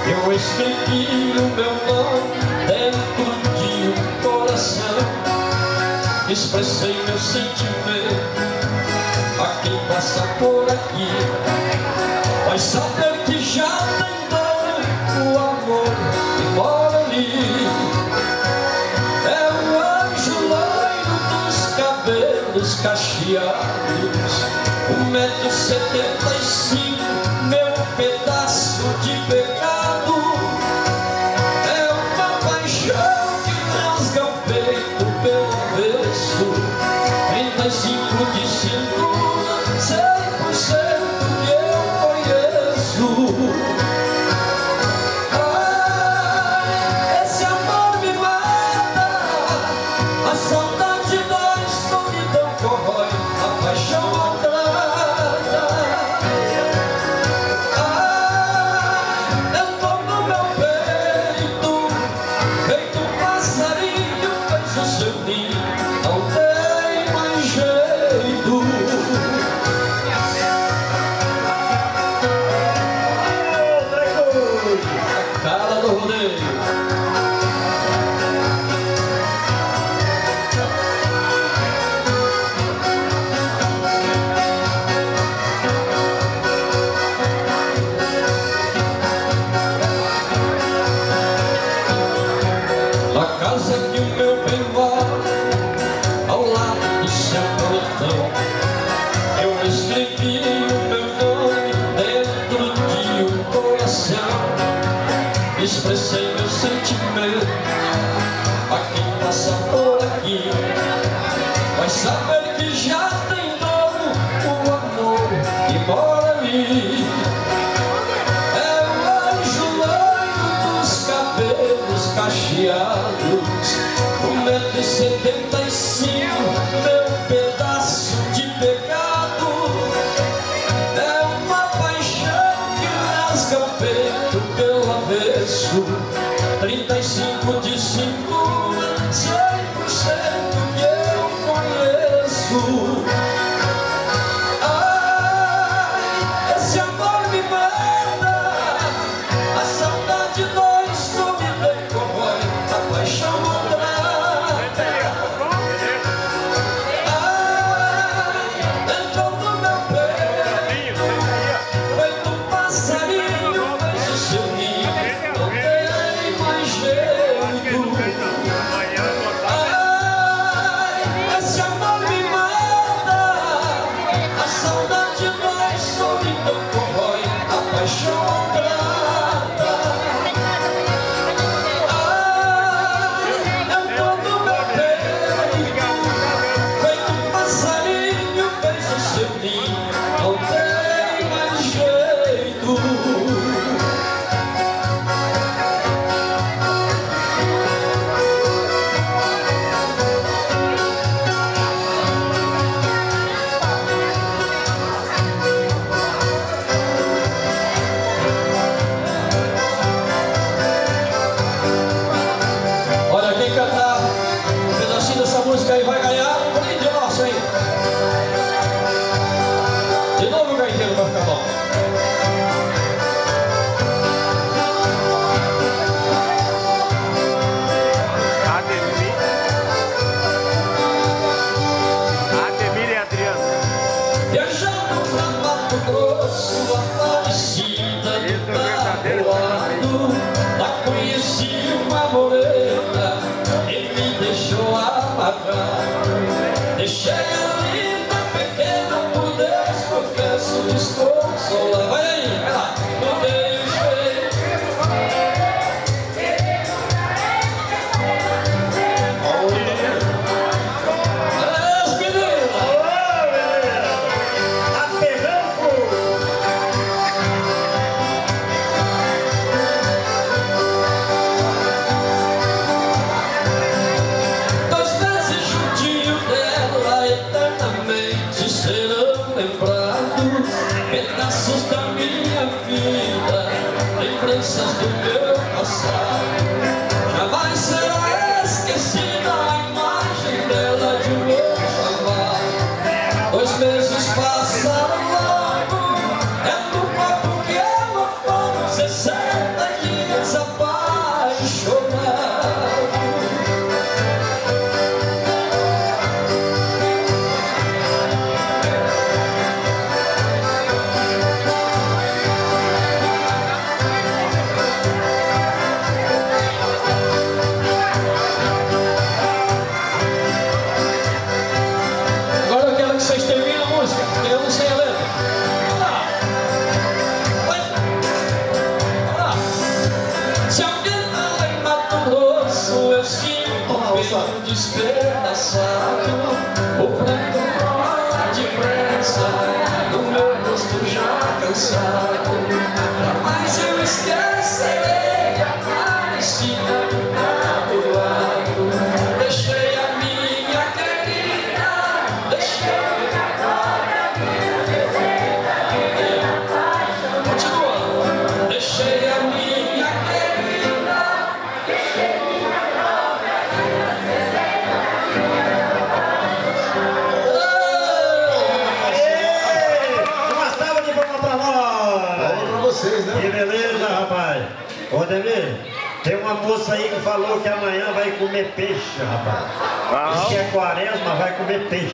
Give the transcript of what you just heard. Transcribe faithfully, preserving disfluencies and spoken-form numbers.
Eu escrevi o meu nome dentro de um coração, expressei meu sentimento a quem passa por aqui. Vai saber que já tem dono o amor que mora ali. É o anjo loiro dos cabelos cacheados, um metro e setenta e cinco, meu pedaço de pecado. É uma paixão que rasga o peito pelo avesso, trinta e cinco de cintura, cem por cento que eu conheço. Ai, esse amor me mata, a saudade dói, solidão corrói, a paixão maltrata. A casa que o meu bem mora, ao lado do seu portão, eu escrevi o meu nome dentro de um coração, expressei meu sentimento a quem passa por aqui. Vai saber que já tem dono o amor que mora ali. É o anjo loiro dos cabelos cacheados, um metro e setenta e cinco, meu pedaço de pecado. É uma paixão que rasga o peito pelo avesso, trinta e cinco de cintura, cem por cento que eu conheço. Ai, esse amor me mata, a saudade dói, solidão corrói, a paixão maltrata. Ai, entrou no meu peito, feito um passarinho, fez o seu ninho, não tem mais jeito. Ai, esse amor me mata, a saudade dói, solidão corrói, a paixão maltrata. Não tem mais jeito. Olha, quem cantar um pedacinho dessa música aí vai ganhar um brinde nosso, hein? De novo o gaiteiro vai ficar bom. Ademir. Ademir e Adriano. Viajando pra Mato Grosso, Aparecida do Taboado, lá conheci uma morena e me deixou apagar. Deixei a linda pequena por Deus, confesso desconsolar. Vai aí, vai lá. Não dei jeito. As meninas. Tá pegando fogo. Dois meses juntinho dela, eternamente serão lembrados, pedaços da minha vida, lembranças do meu passado. Jamais será esquecida a imagem dela de um outro amado. Dois meses passaram logo, é no papo que ela fala, você sabe. setenta dias apaixonado. Agora eu quero que vocês terminem a música, porque eu não sei a letra. Vamos lá. Vai. Vamos lá. Se alguém tá em Mato Grosso, eu sinto um peito despedaçado. O pranto rola depressa, no meu rosto já cansado. Mas eu esquecerei a Maricina do meu lado. Deixei a minha querida, deixei agora a minha querida. Continua. Deixei a minha querida, deixei agora a minha Uma salva de palmas pra nós! Pra vocês, né? Que beleza, rapaz! Ô, Demir, tem uma moça aí que falou que amanhã vai comer peixe, rapaz. Diz que é quaresma, vai comer peixe.